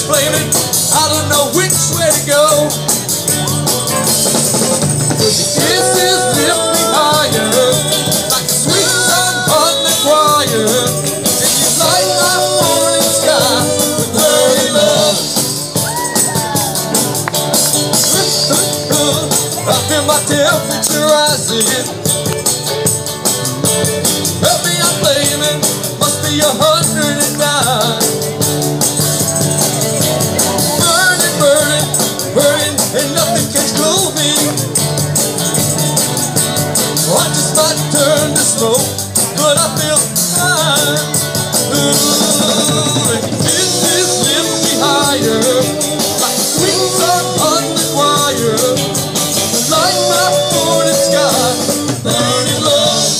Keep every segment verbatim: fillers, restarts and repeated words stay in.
flaming, I don't know which way to go. Kisses lift me higher, like a sweet song on the choir, and you light my morning sky with burning love. I feel my temperature rising. Help me, I'm blaming, must be a hundred and nine. Burning, burning, burning, and nothing can cool me. I just might turn to smoke, but I feel fine. Ooh, and kisses lift me higher, like a sweet song on the choir, like my morning sky, burning love.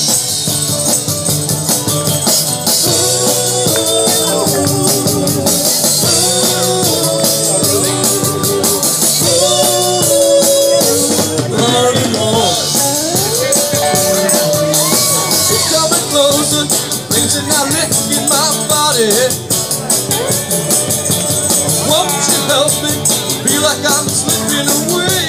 Burning love. Things are now licking my body. Won't you help me? Feel like I'm slipping away.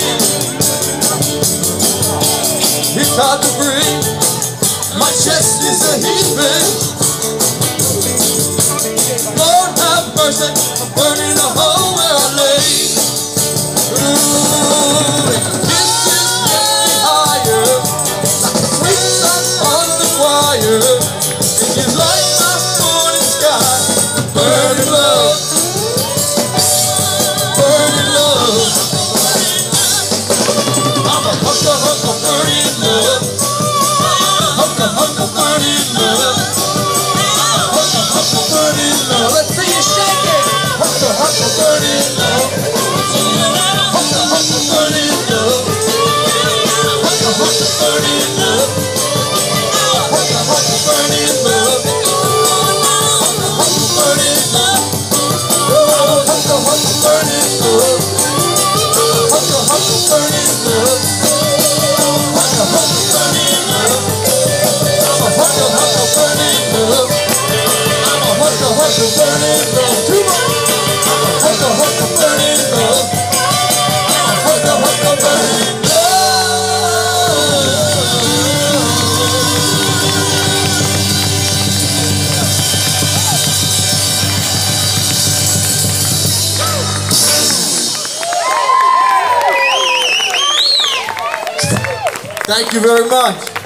It's hard to breathe. My chest is a heaving. Lord have mercy, I'm burning a hole where I lay. Ooh, it kisses lift me higher, like a sweet song on the choir. You light my morning sky, burning love, burning love. I'm a hunker, hunker, burning love, hunker, hunker, burning love, hunker, hunker, burning love. Let's see you shake it. Hunker, hunker, burning love, hunker, hunker, burning love, hunker, hunker, burning love, hunker, hunker, burning love. Thank you very much.